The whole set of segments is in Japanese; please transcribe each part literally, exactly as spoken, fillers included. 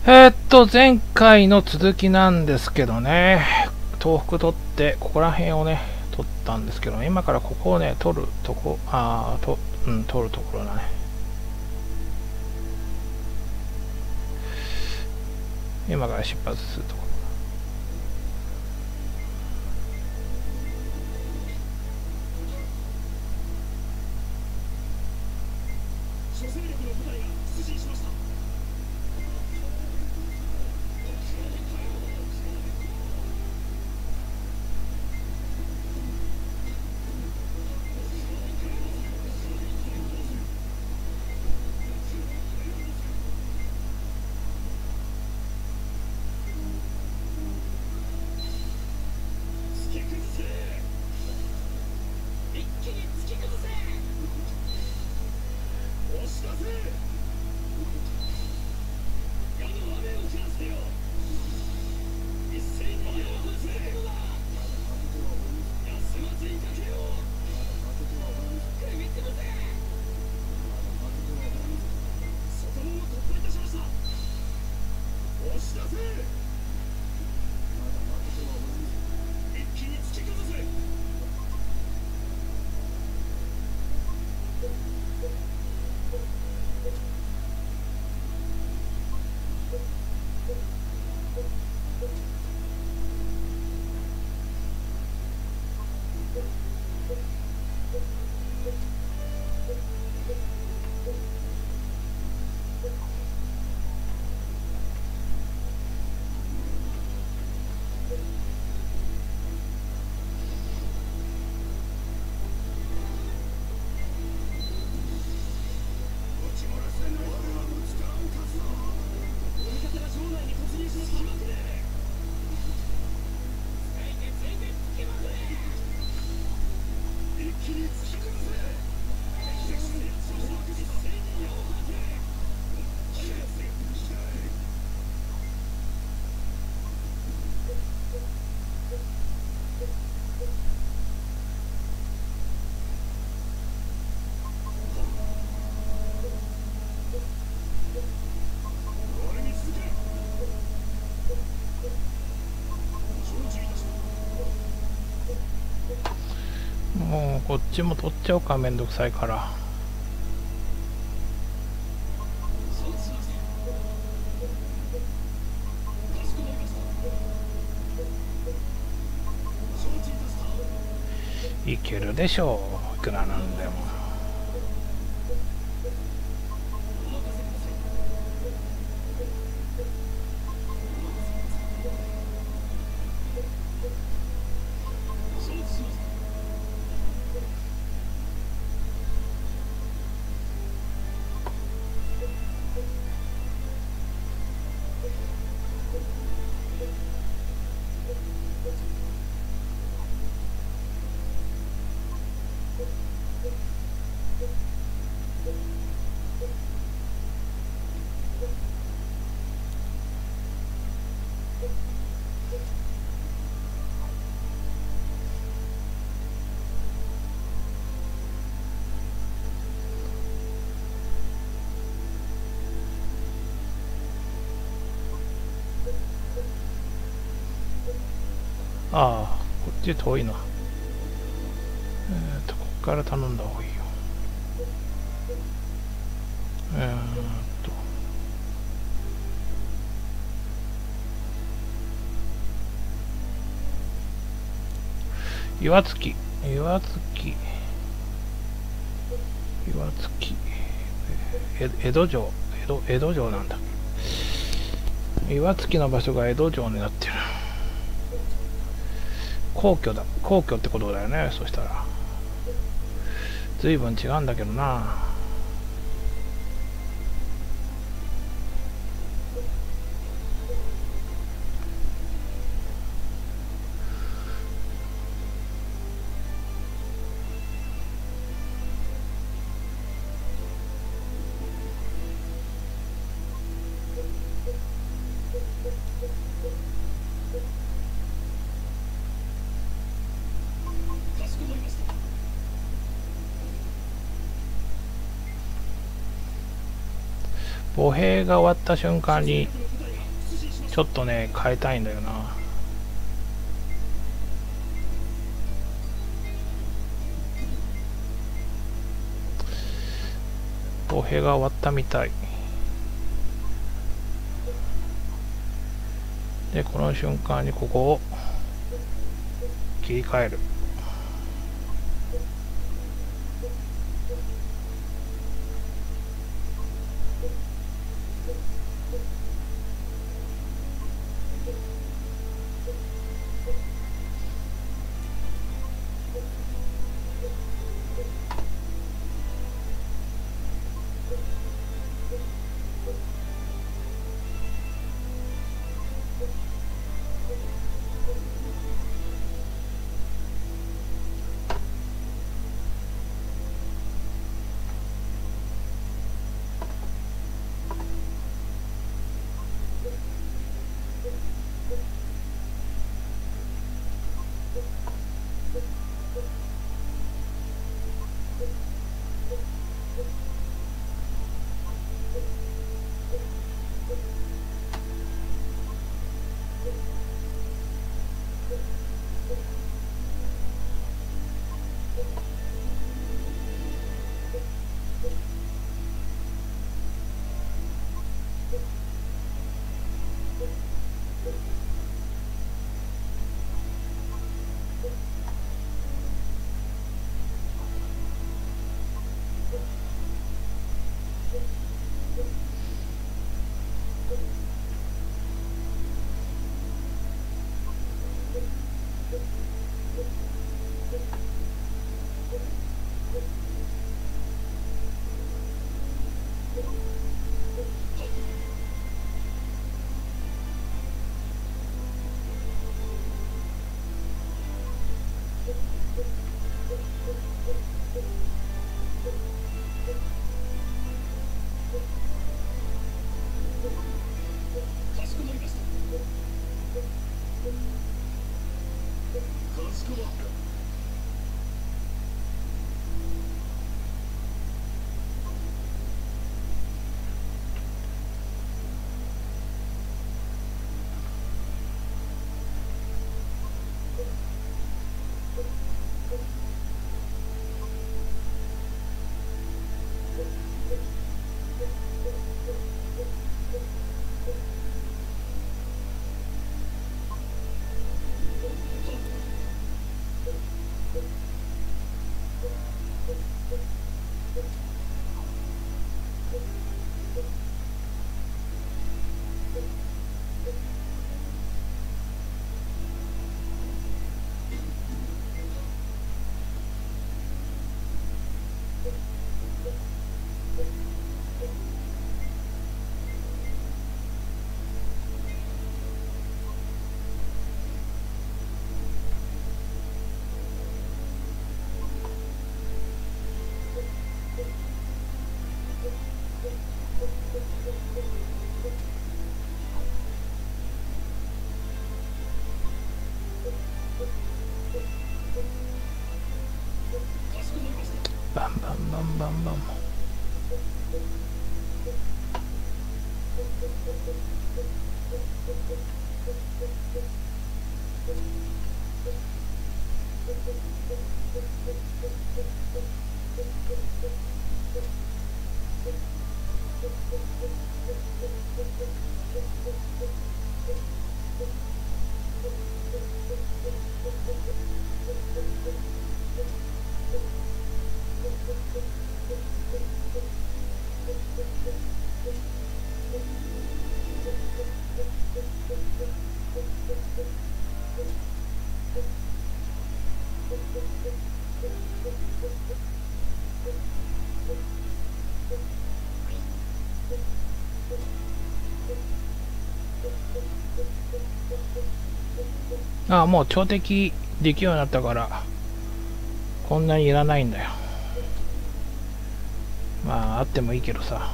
えー、っと、前回の続きなんですけどね、東北取って、ここら辺をね、取ったんですけど、今からここをね、取るとこ、あーと、うん、取るところだね。今から出発するところ。もうこっちも取っちゃおうか、めんどくさいから。いけるでしょう、いくらなんでも。ああ、こっち遠いな。えっと、こっから頼んだ方がいいよ。えーっと。岩槻、岩槻、岩槻、え江戸城、江戸、江戸城なんだ。岩槻の場所が江戸城になってる。皇居だ、皇居ってことだよね、そしたら。随分違うんだけどな。歩兵が終わった瞬間にちょっとね変えたいんだよな。歩兵が終わったみたいで、この瞬間にここを切り替える。バンバンバンバンバン。ああ、もう超敵できるようになったからこんなにいらないんだよ。まああってもいいけどさ。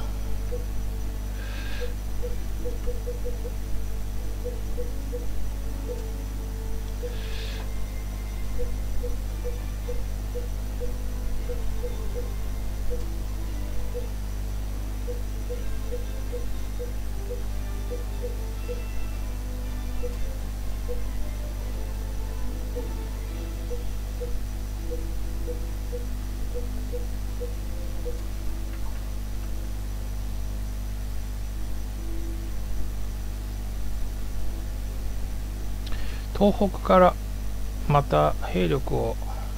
東北からまた兵力を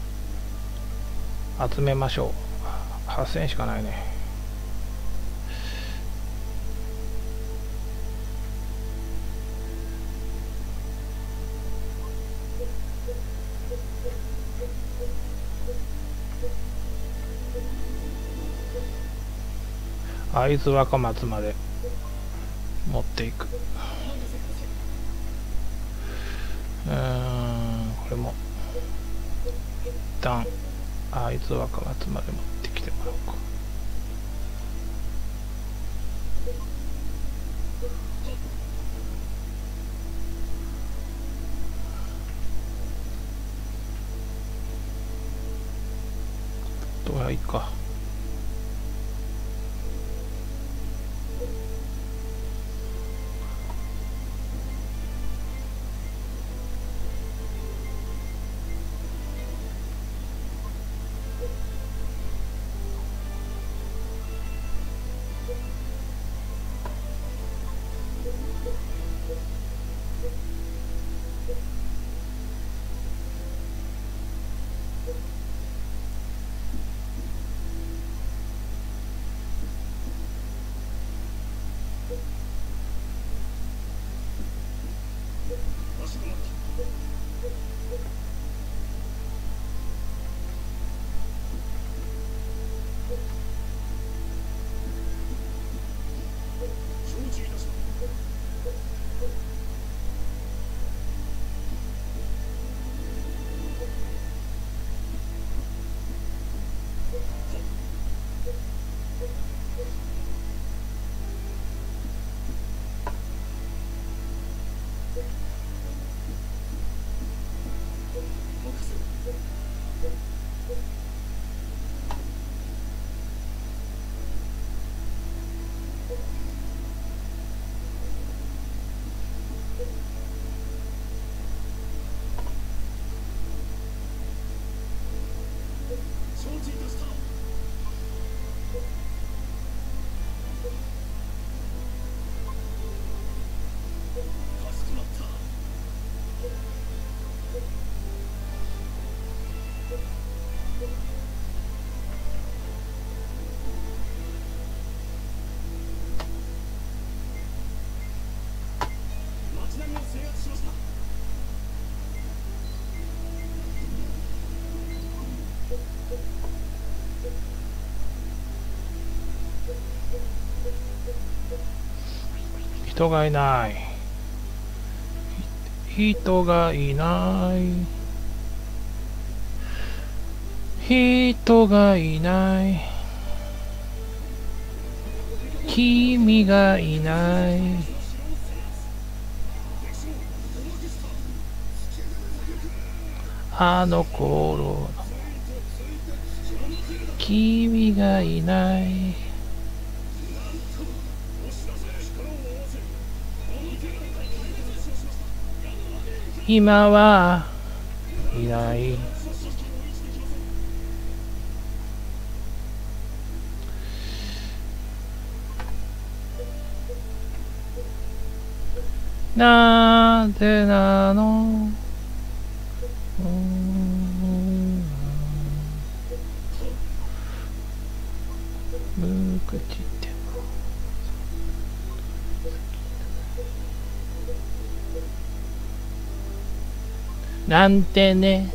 集めましょう。はっせんしかないね。会津若松まで持っていく。うーん、これも一旦会津若松まで持ってきてもらおうか。どうやいいか。人がいない。人がいない。人がいない。君がいない。あの頃の君がいない。今はいない。なぜなの。無口ってなんてね。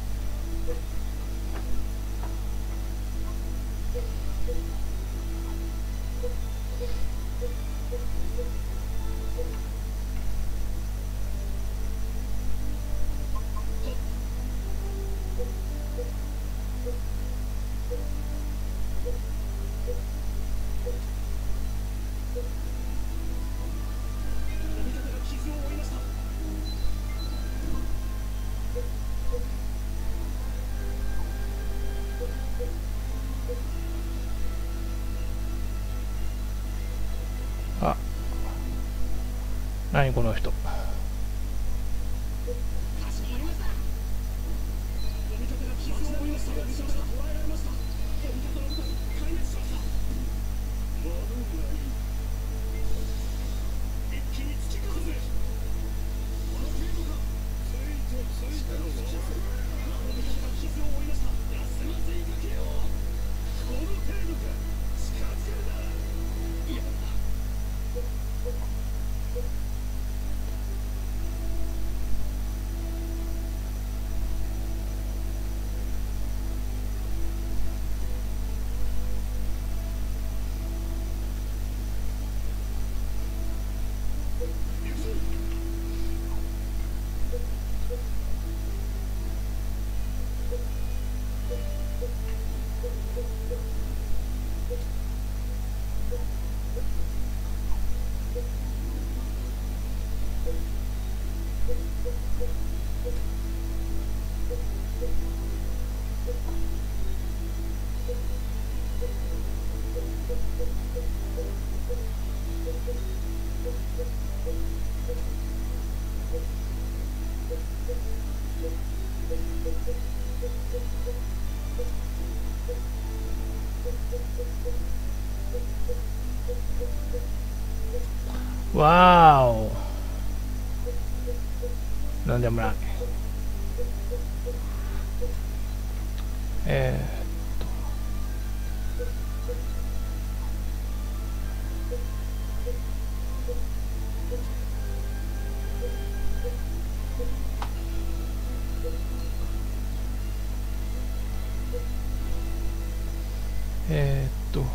あ、何この人。 わーお。なんでもない。えー、っと。えー、っと。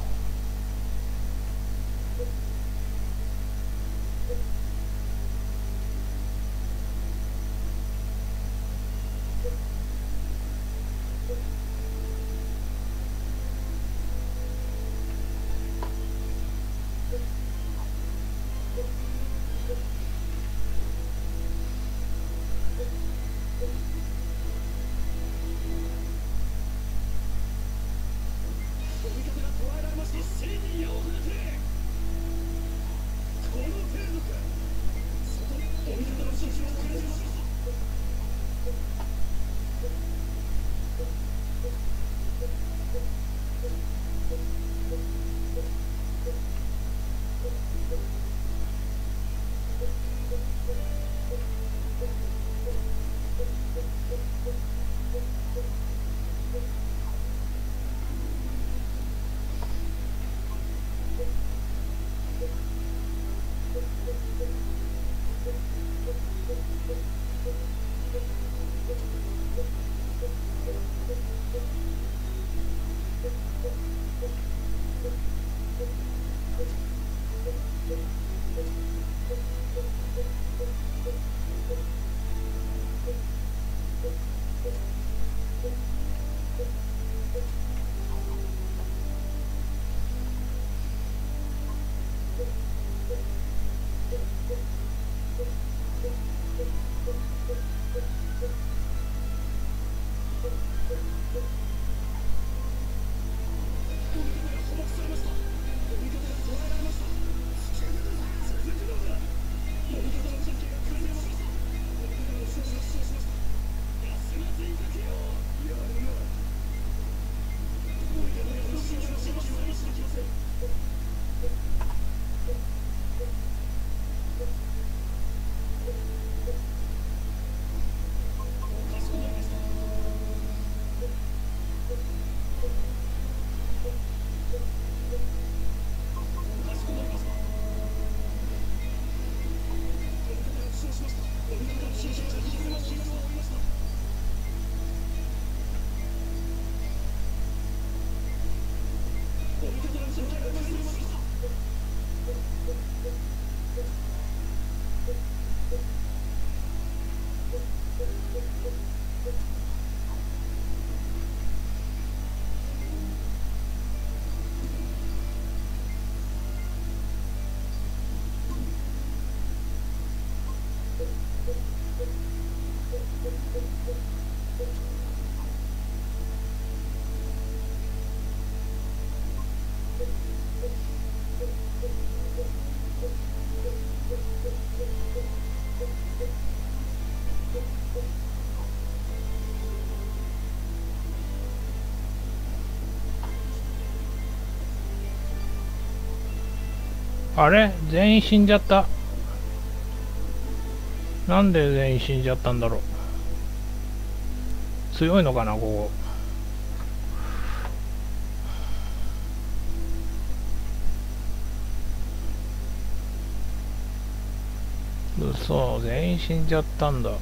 あれ全員死んじゃった。なんで全員死んじゃったんだろう。強いのかな、ここ。嘘、全員死んじゃったんだ。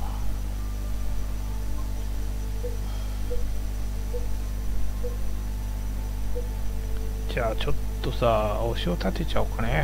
じゃあちょっとさ、押しを立てちゃおうかね。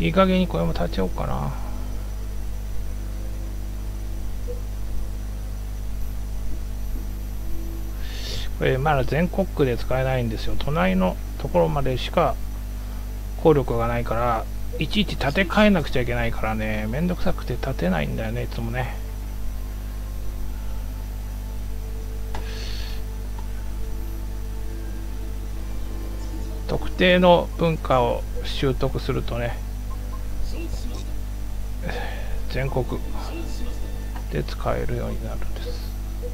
いい加減にこれも立ちようかな。これまだ全国区で使えないんですよ。隣のところまでしか効力がないから、いちいち建て替えなくちゃいけないからね、めんどくさくて建てないんだよね、いつもね。特定の文化を習得するとね、全国で使えるようになるんです。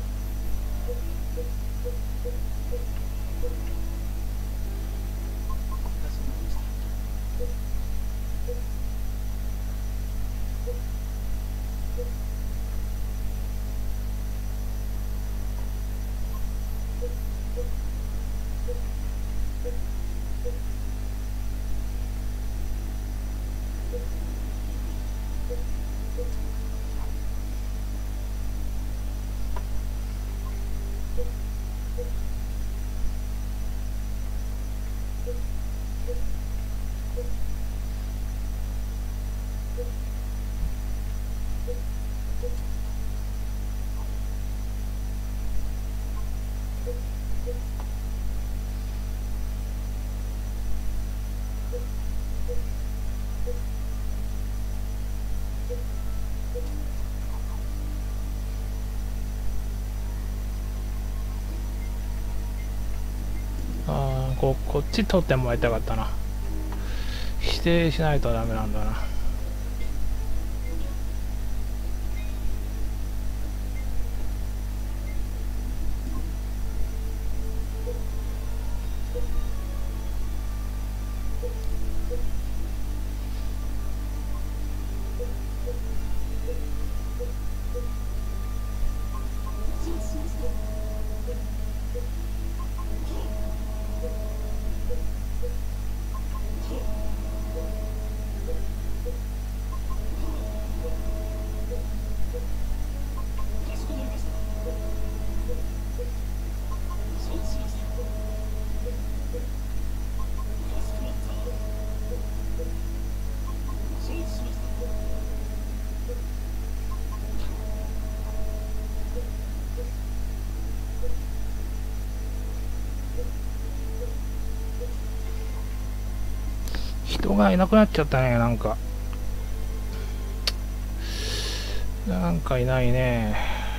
あー、ここっち取ってもらいたかったな。指定しないとダメなんだな。人がいなくなっちゃったね。なんかなんかいないね。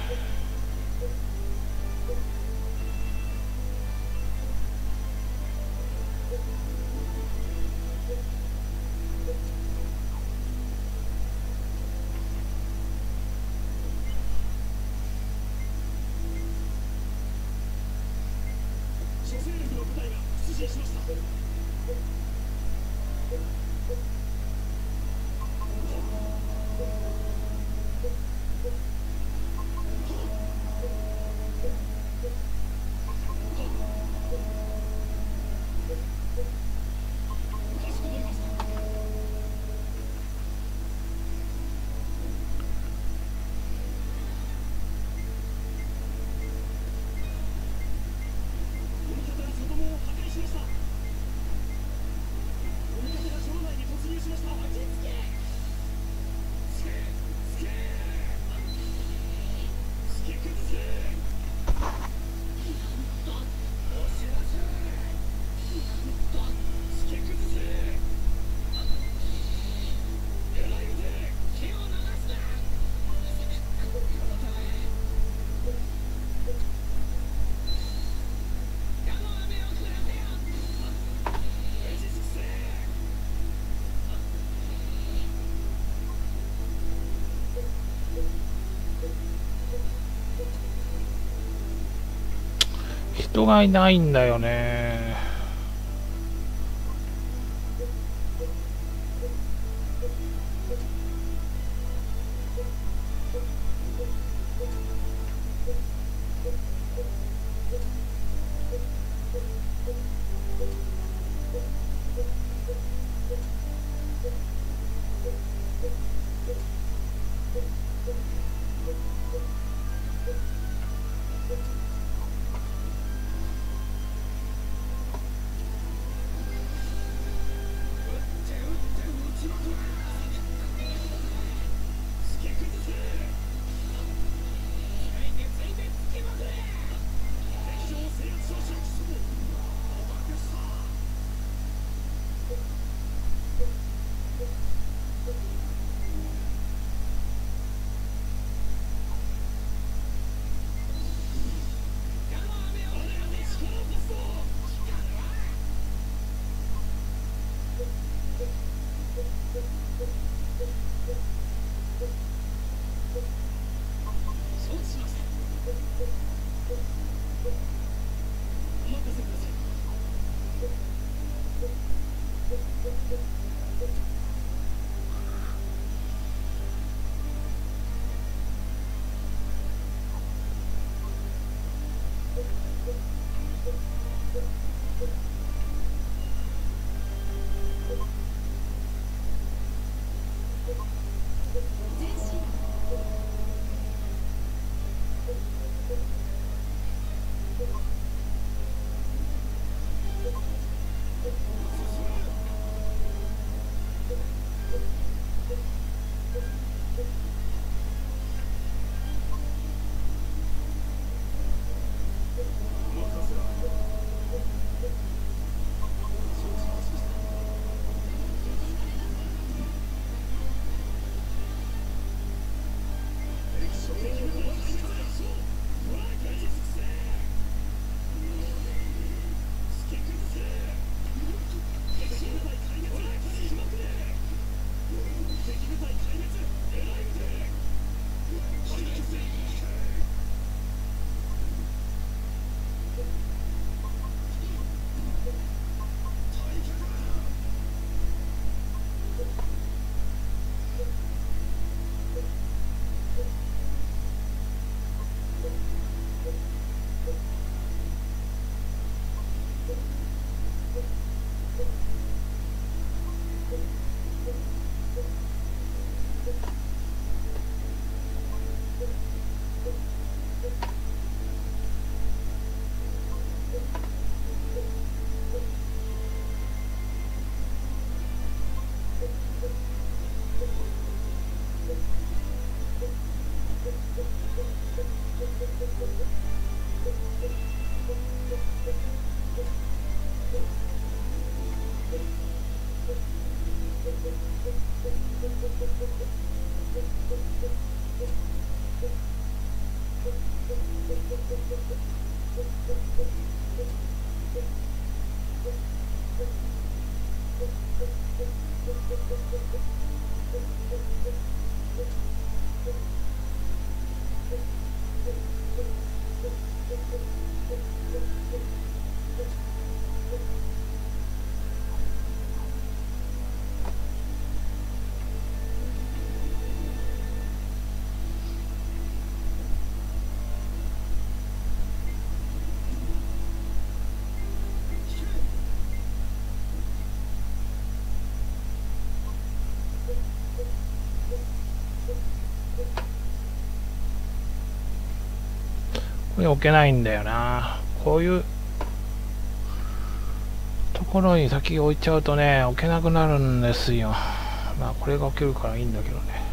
人がいないんだよね。 これ置けないんだよな。こういうところに先置いちゃうとね、置けなくなるんですよ。まあこれが置けるからいいんだけどね。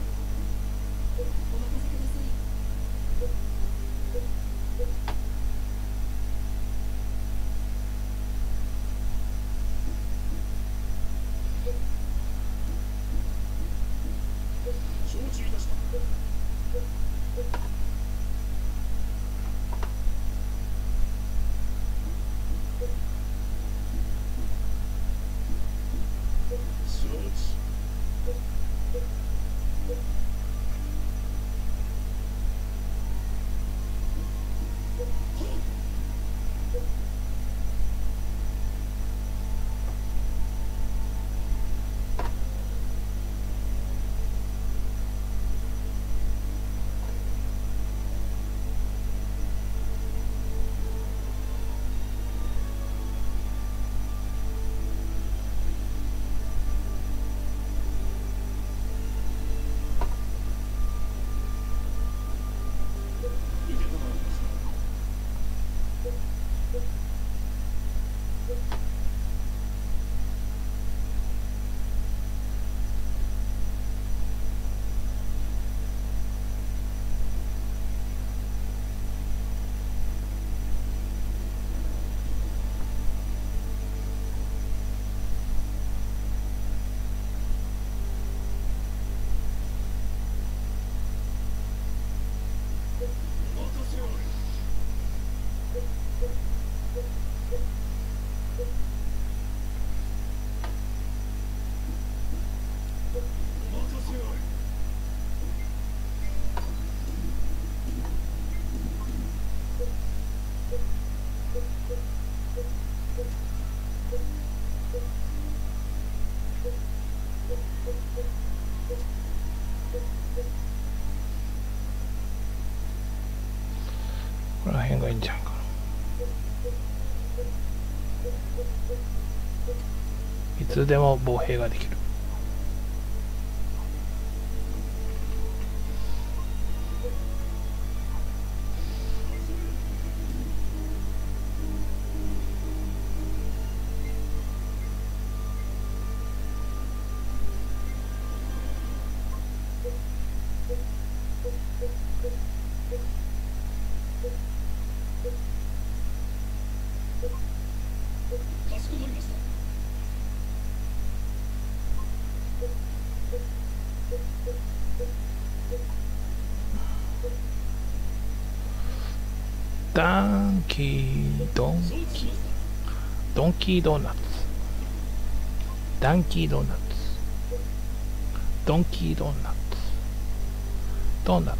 この辺がいいんじゃんか。いつでも防兵ができる。ダンキードンキードンキードーナツダンキードーナツドンキードーナツドーナツ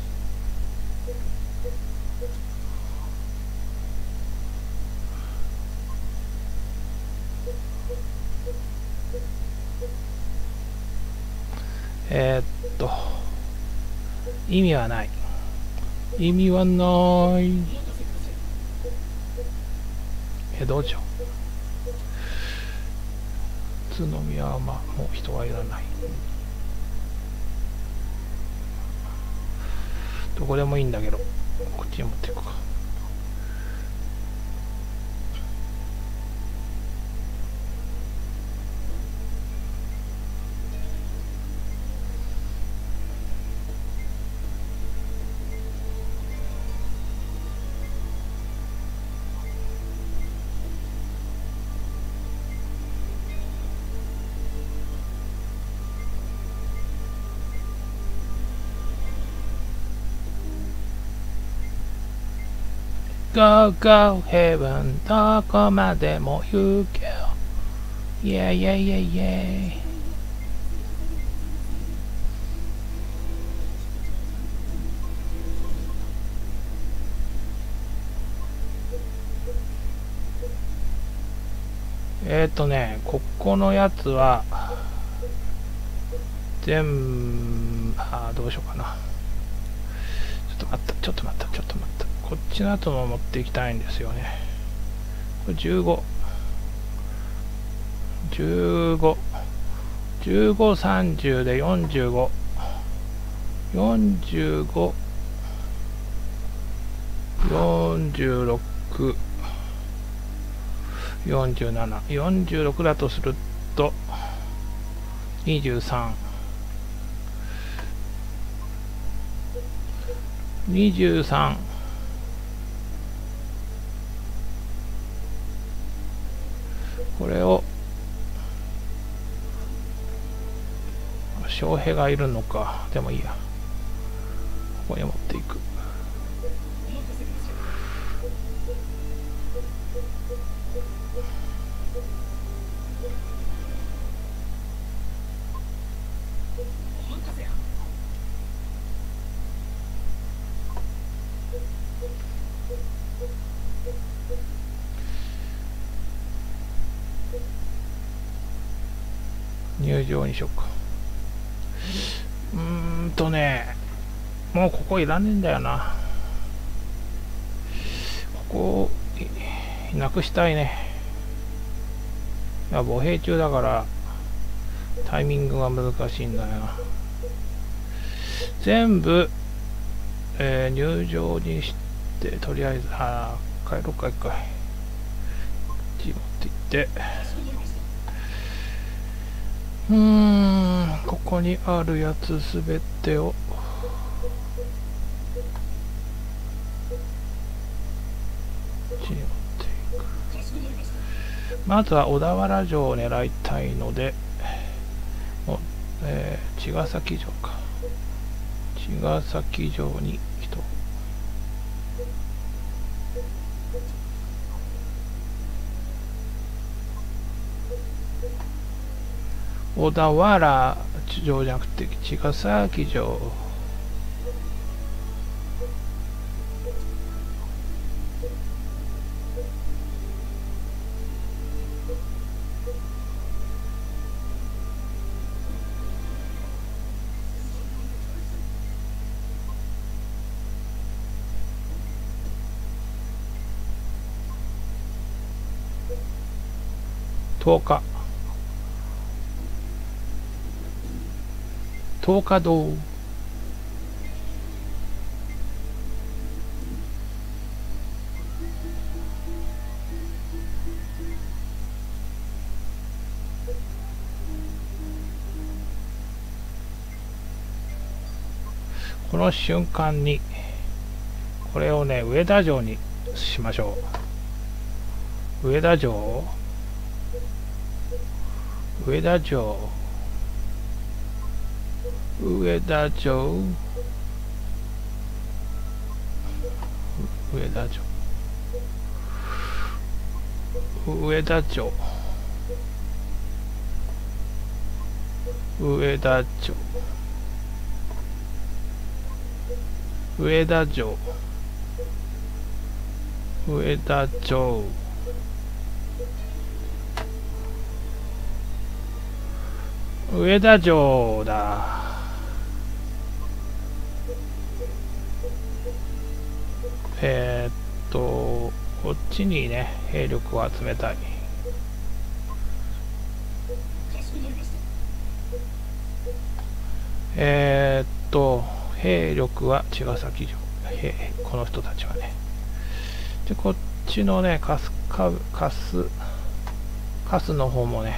えー、っと意味はない意味はない江戸城宇都宮はまあもう人はいらないどこでもいいんだけどこっちに持っていくかGo go heaven どこまでも行けよ Yeah yeah yeah yeah えっとねここのやつは全部あーどうしようかなちょっと待ったちょっと待ったちょっと待ったこっちの後も持っていきたいんですよねこれじゅうご じゅうご じゅうご、さんじゅうでよんじゅうご よんじゅうごよんじゅうろく、よんじゅうなな、よんじゅうろくだとするとにじゅうさん、にじゅうさん、これを翔平がいるのか。でもいいや、ここに持っていく。入場にしようか。うーんとね、もうここいらねえんだよな。ここをなくしたいね。いや、歩兵中だからタイミングが難しいんだよな。全部、えー、入場にして、とりあえず、あー、帰ろうか、一回。こっち持っていって。うーん、ここにあるやつすべてを。こっちに持っていく。まずは小田原城を狙いたいので、おえー、茅ヶ崎城か。茅ヶ崎城に人。小田原城じゃなくて茅ヶ崎城。とおかとおか堂。この瞬間にこれをね、上田城にしましょう。上田城上田城上田城上田城上田城上田城上田城上田城上田城だ。えー、っとこっちにね兵力を集めたい。えー、っと兵力は茅ヶ崎城、この人たちはね。でこっちのねカスカカスカスの方もね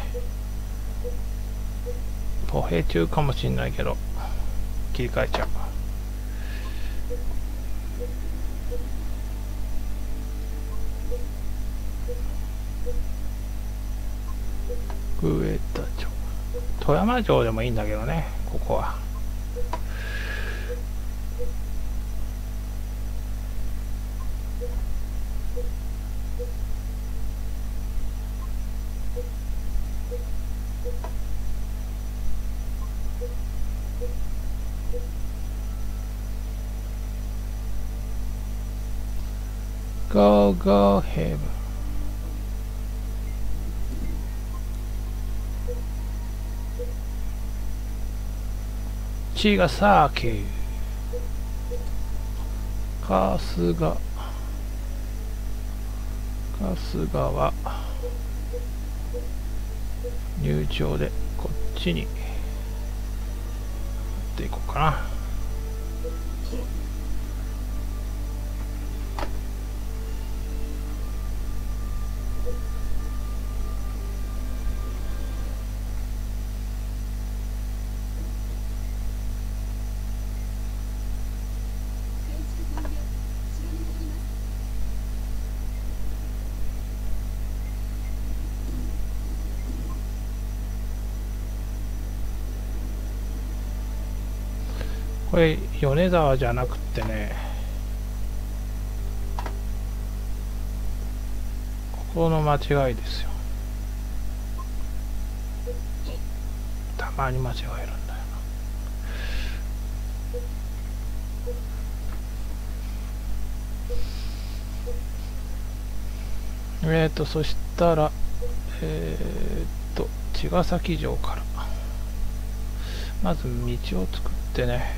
歩兵中かもしんないけど切り替えちゃう。上田城富山城でもいいんだけどね、ここは。Go, go, heaven. 茅ヶ崎春日春日は入場でこっちに持っていこうかな。 これ米沢じゃなくってね、ここの間違いですよ。たまに間違えるんだよな。えっとそしたらえっと茅ヶ崎城からまず道を作ってね。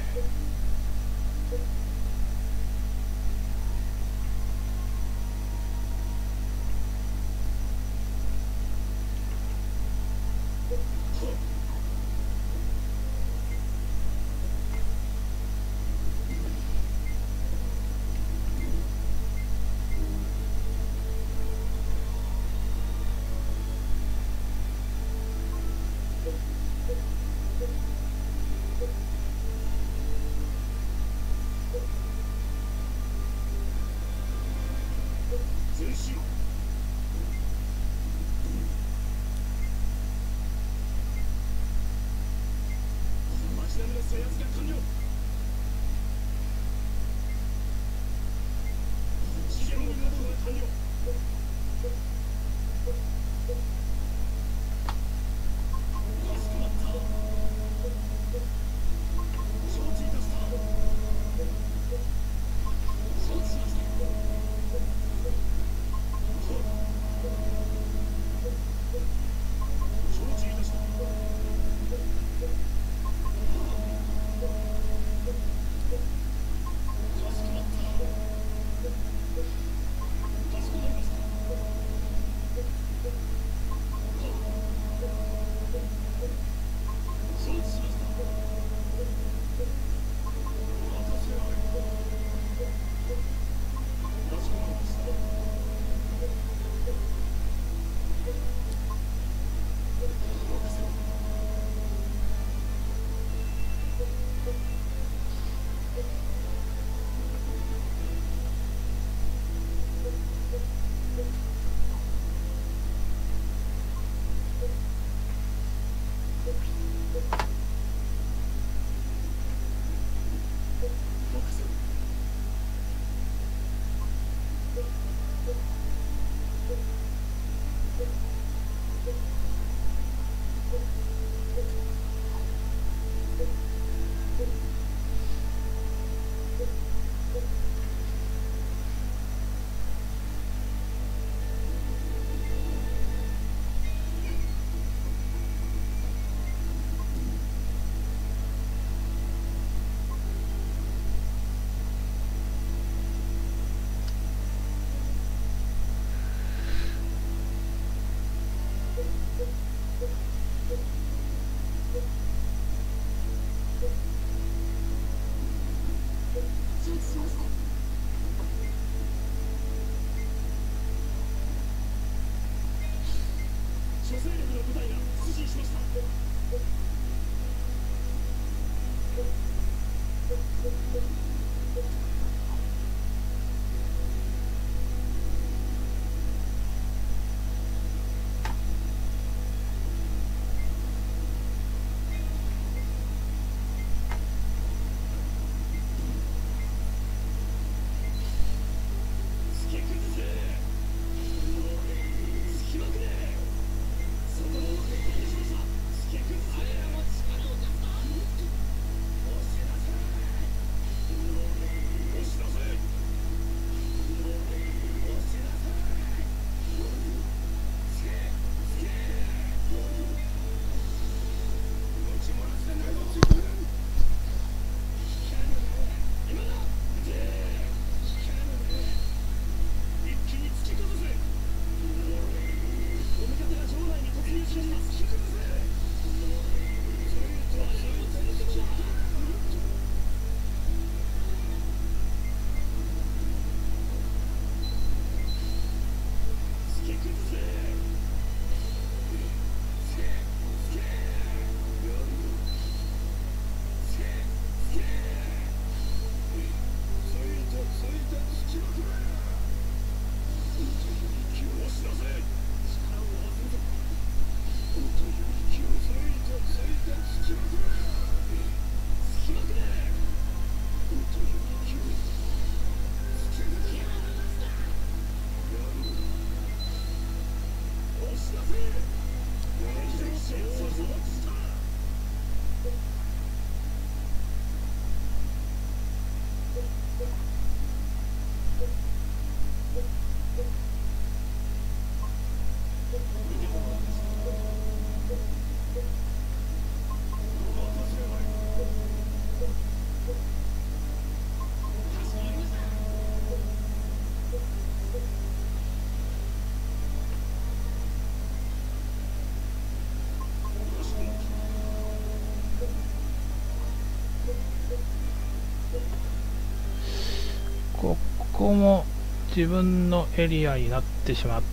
こも自分のエリアになってしまった。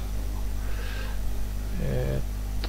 えー、っと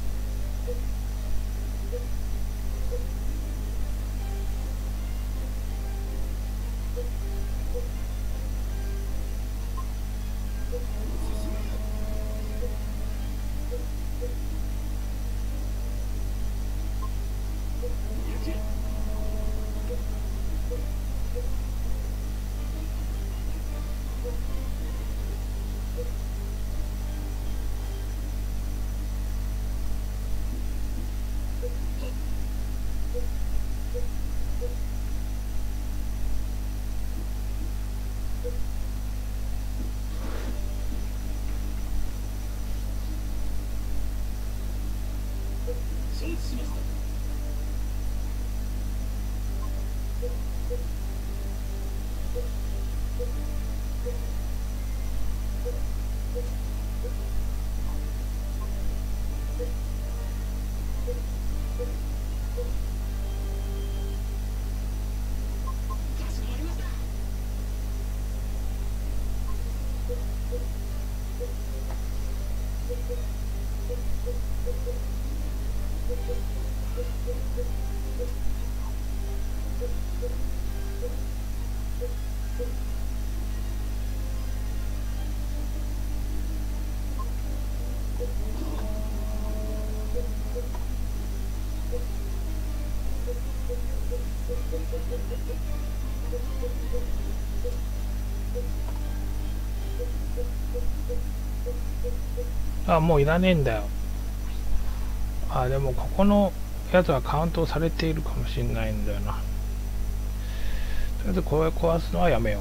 あ、もういらねえんだよ。あ、でもここのやつはカウントされているかもしれないんだよな。とりあえずこれ壊すのはやめよう。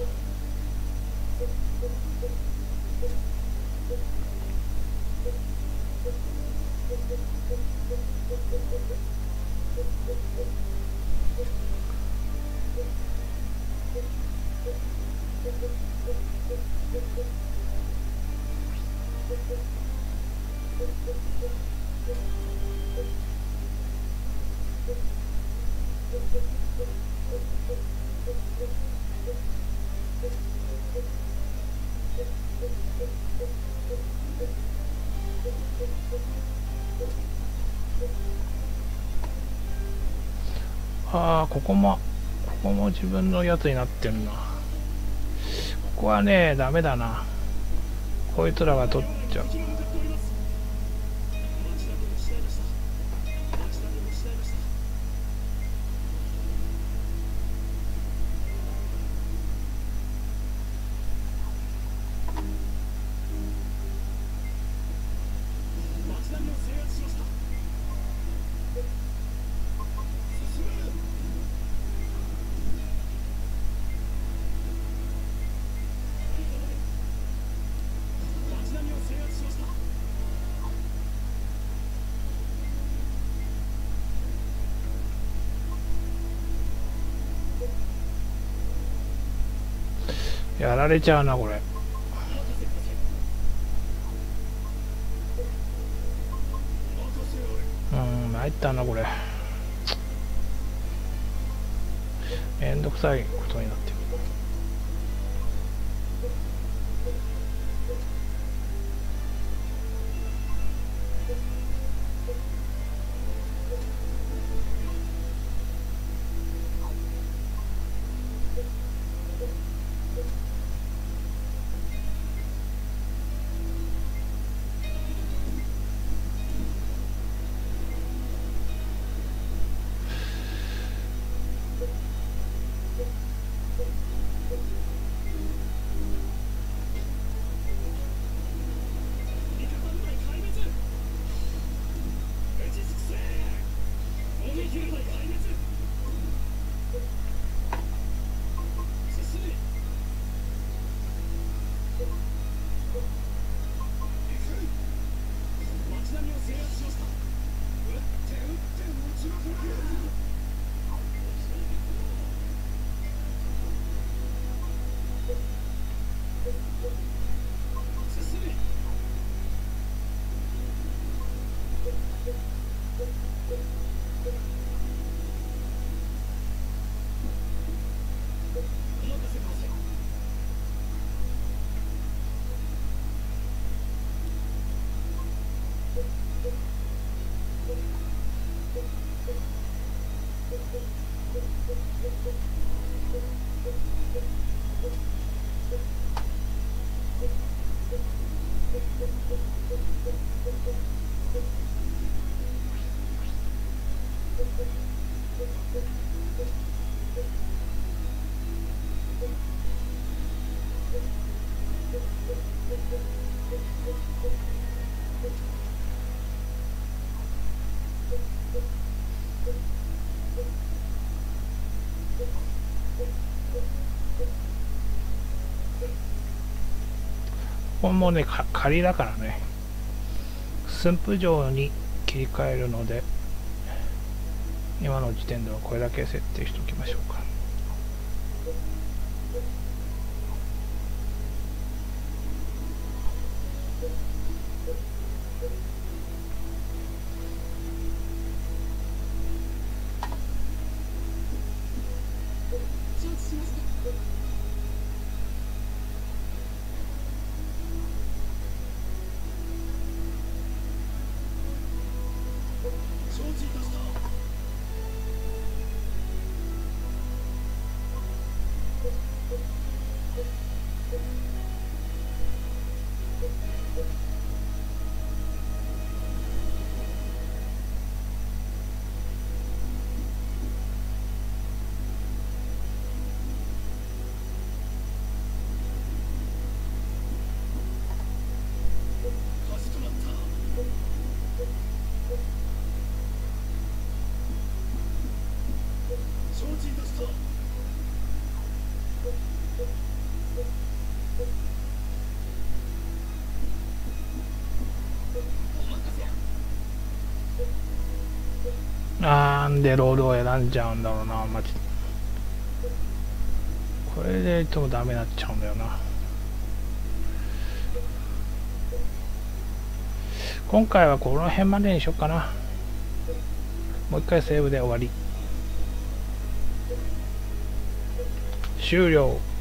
ああ、ここもここも自分のやつになってるな。ここはねダメだな。こいつらが取っちゃう。やられちゃうなこれ。うん、参ったなこれ。めんどくさいことになってる。 こもねか仮だからね、駿府城に切り替えるので今の時点ではこれだけ設定しておきましょうか。なんでロールを選んじゃうんだろうな、マジで。これでいつもダメになっちゃうんだよな。今回はこの辺までにしようかな。もう一回セーブで終わり。終了。